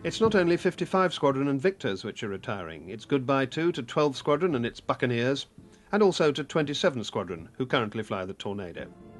It's not only 55 Squadron and Victors which are retiring. It's goodbye too to 12 Squadron and its Buccaneers, and also to 27 Squadron, who currently fly the Tornado.